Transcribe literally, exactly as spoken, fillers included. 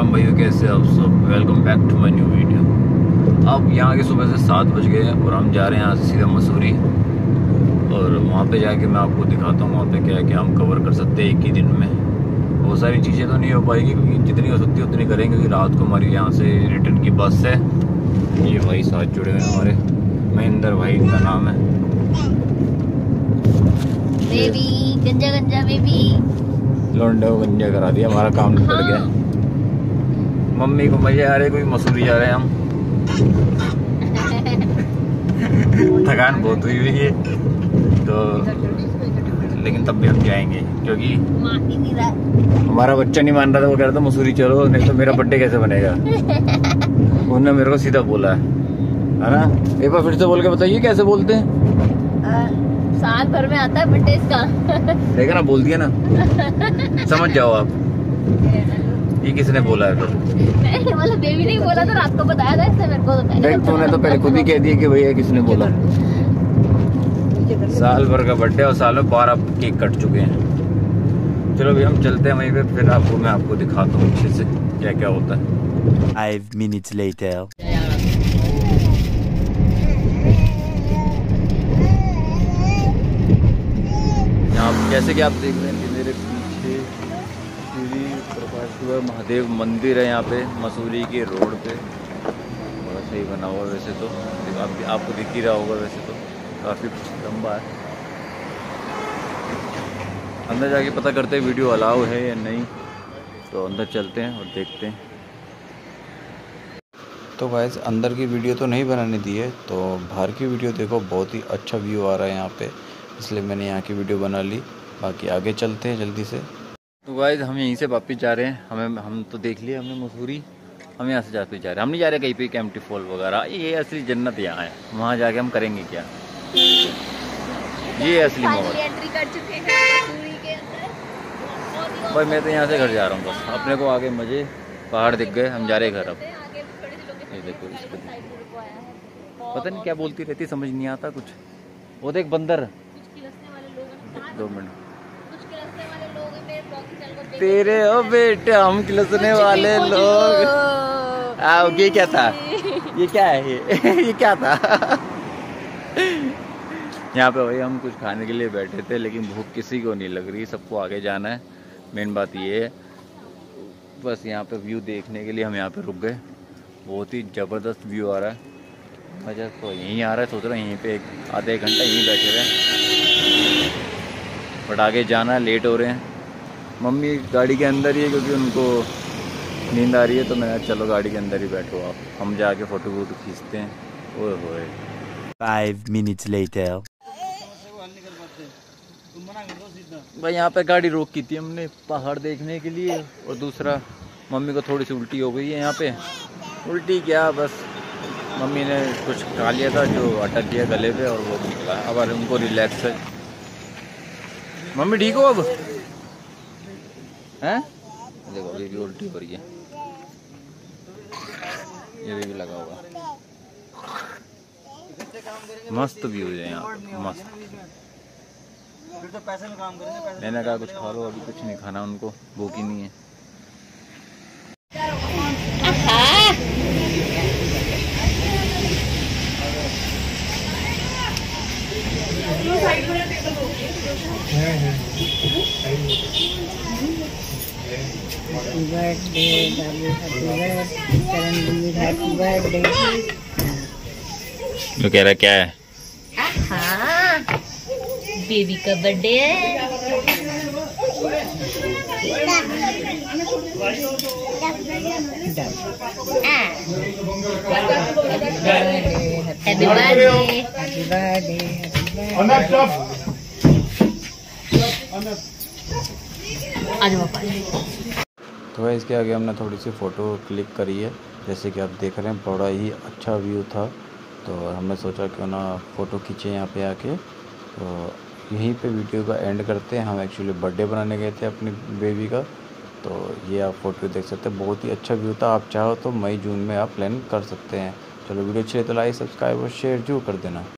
राम भाइयों, कैसे आप सब। Welcome back to my new video. अब यहाँ के सुबह से सात बज गए हैं और हम जा रहे हैं यहाँ से सीधा मसूरी। और वहाँ पे जाके मैं आपको दिखाता हूँ वहाँ पे क्या क्या हम कवर कर सकते हैं एक ही दिन में। बहुत सारी चीज़ें तो नहीं हो पाएगी क्योंकि जितनी हो सकती है उतनी करेंगे, क्योंकि रात को हमारी यहाँ से रिटर्न की बस है। ये भाई साथ जुड़े हुए हमारे, महेंद्र भाई इनका नाम है। बेबी गंजा गंजा बेबी लौंडे को गंजा करा दिया, हमारा काम निपट हाँ। गया। मम्मी को मजे आ रहे, कोई मसूरी जा रहे हैं हम। थकान बहुत हुई हुई है तो, लेकिन तब भी हम जाएंगे क्योंकि हमारा बच्चा नहीं मान रहा था। वो कह रहा था मसूरी चलो, नहीं तो मेरा बर्थडे कैसे बनेगा। उन्होंने मेरे को सीधा बोला है ना। एक बार फिर से बोल के बताइए कैसे बोलते हैं। साल भर में आता है बर्थडे इसका। देखा ना, बोल दिया ना। समझ जाओ आप। ये किसने बोला है फिर? नहीं, मतलब बेबी नहीं बोला था, रात को बताया था इसने मेरे को। तो पहले तूने तो पहले खुद ही कह दिया कि भैया किसने बोला। साल भर का बर्थडे और साल में बारह केक कट चुके हैं। चलो भाई हम चलते हैं वहीं पे, फिर आपको मैं आपको दिखाता हूँ अच्छे से क्या क्या होता है। Five minutes later. यहाँ जैसे कि आप देख रहे हैं कि मेरे पीछे श्री प्रकाशवर महादेव मंदिर है यहाँ पे मसूरी के रोड पे। बड़ा सही बना हुआ वैसे तो, आप, आपको दिख ही रहा होगा। वैसे तो काफ़ी लंबा है। अंदर जाके पता करते हैं वीडियो अलाउ है या नहीं, तो अंदर चलते हैं और देखते हैं। तो गाइस अंदर की वीडियो तो नहीं बनाने दी है, तो बाहर की वीडियो देखो, बहुत ही अच्छा व्यू आ रहा है यहाँ पे, इसलिए मैंने यहाँ की वीडियो बना ली। बाकी आगे चलते हैं जल्दी से। तो गाइस हम यहीं से वापस जा रहे हैं। हमें हम तो देख लिया हमने मसूरी, हम यहाँ से जाते जा रहे हैं। हम नहीं जा रहे कहीं पे कैंपटी फॉल वगैरह, ये असली जन्नत यहाँ है। वहाँ जाके हम करेंगे क्या, ये असली माहौल। भाई मैं तो यहाँ से घर जा रहा हूँ बस, अपने को आगे मजे पहाड़ दिख गए, हम जा रहे घर। अब ये देखो, इसको पता नहीं क्या बोलती रहती, समझ नहीं आता कुछ। वो देख बंदर। दो मिनट तेरे ओ बेटे, हम खिलसने वाले लोग। आओ, ये क्या था, ये क्या है, ये ये क्या था। यहाँ पे भाई हम कुछ खाने के लिए बैठे थे, लेकिन भूख किसी को नहीं लग रही, सबको आगे जाना है। मेन बात ये है, बस यहाँ पे व्यू देखने के लिए हम यहाँ पे रुक गए। बहुत ही ज़बरदस्त व्यू आ रहा है। मजा तो यहीं आ रहा है, सोच रहा हूँ यहीं पे एक आधे एक घंटा यहीं बैठे रहे, बट आगे जाना है, लेट हो रहे हैं। मम्मी गाड़ी के अंदर ही है क्योंकि उनको नींद आ रही है, तो मैं चलो गाड़ी के अंदर ही बैठो आप, हम जाके फ़ोटो वोटो खींचते हैं। ओए होए। Five minutes later. भाई यहाँ पे गाड़ी रोक की थी हमने पहाड़ देखने के लिए, और दूसरा मम्मी को थोड़ी सी उल्टी हो गई है यहाँ पे। उल्टी क्या, बस मम्मी ने कुछ खा लिया था जो अटक गया गले पे, और वो निकला। अब उनको रिलैक्स है। मम्मी ठीक हो अब हैं? देखो अभी भी उल्टी हो रही है, ये भी, भी लगा हुआ। मस्त व्यू है यहाँ, मस्त। मैंने कहा कुछ खा लो, अभी कुछ नहीं खाना, उनको भूख ही नहीं है। तो कह रहा क्या है? हाँ, बेबी का बर्थडे है। Happy birthday, happy birthday. तो है इसके आगे हमने थोड़ी सी फ़ोटो क्लिक करी है, जैसे कि आप देख रहे हैं। बड़ा ही अच्छा व्यू था, तो हमने सोचा क्यों ना फ़ोटो खींचे यहाँ पे आके। तो यहीं पे वीडियो का एंड करते हैं। हम एक्चुअली बर्थडे बनाने गए थे अपनी बेबी का, तो ये आप फ़ोटो देख सकते हैं। बहुत ही अच्छा व्यू था। आप चाहो तो मई जून में आप प्लान कर सकते हैं। चलो वीडियो अच्छी है तो लाइक, सब्सक्राइब और शेयर जरूर कर देना।